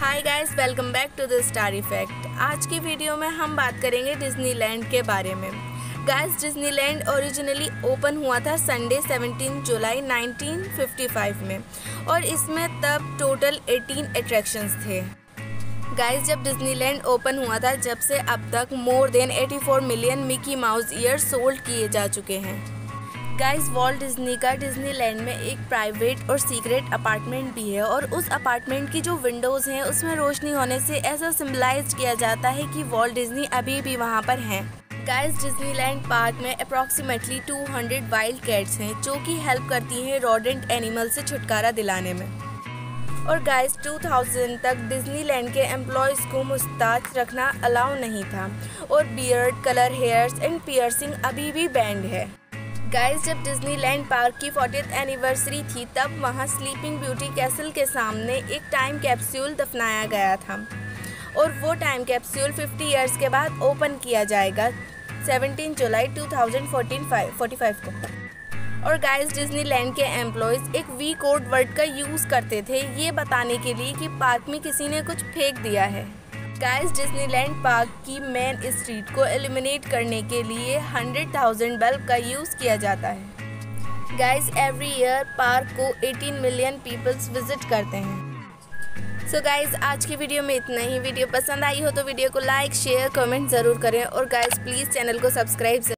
Hi guys, welcome back to the star effect. आज की video में हम बात करेंगे डिज्नीलैंड के बारे में। गाइस, डिज्नीलैंड ओरिजिनली ओपन हुआ था संडे 17 जुलाई 1955 में और इसमें तब टोटल 18 अट्रैक्शंस थे। गाइस, जब डिज्नीलैंड ओपन हुआ था जब से अब तक more than 84 million Mickey Mouse ear sold किए जा चुके हैं। गाइस, वॉल्ट डिज्नी का डिज्नीलैंड में एक प्राइवेट और सीक्रेट अपार्टमेंट भी है और उस अपार्टमेंट की जो विंडोज़ हैं उसमें रोशनी होने से ऐसा सिम्बलाइज किया जाता है कि वॉल्ट डिज्नी अभी भी वहाँ पर हैं। गाइस, डिज्नीलैंड पार्क में अप्रॉक्सीमेटली 200 वाइल्ड कैट्स हैं जो कि हेल्प करती हैं रोडेंट एनिमल से छुटकारा दिलाने में। और गाइस, 2000 तक डिज्नीलैंड के एम्प्लॉयज़ को मुस्ताच रखना अलाउ नहीं था और beard, colour hairs and piercing अभी भी बैंड है। गाइस, जब डिज्नीलैंड पार्क की 40th एनिवर्सरी थी तब वहाँ स्लीपिंग ब्यूटी कैसल के सामने एक टाइम कैप्सूल दफनाया गया था और वो टाइम कैप्सूल 50 इयर्स के बाद ओपन किया जाएगा 17 जुलाई 2045 को। और गाइस, डिज्नीलैंड के एम्प्लॉयज़ एक वी कोड वर्ड का यूज़ करते थे ये बताने के लिए कि पार्क में किसी ने कुछ फेंक दिया है। गाइस, डिज्नीलैंड पार्क की मेन स्ट्रीट को एलिमिनेट करने के लिए 100,000 बल्ब का यूज़ किया जाता है। गाइस, एवरी ईयर पार्क को 18 मिलियन पीपल्स विजिट करते हैं। सो गाइस, आज की वीडियो में इतना ही। वीडियो पसंद आई हो तो वीडियो को लाइक, शेयर, कमेंट ज़रूर करें और गाइस प्लीज़ चैनल को सब्सक्राइब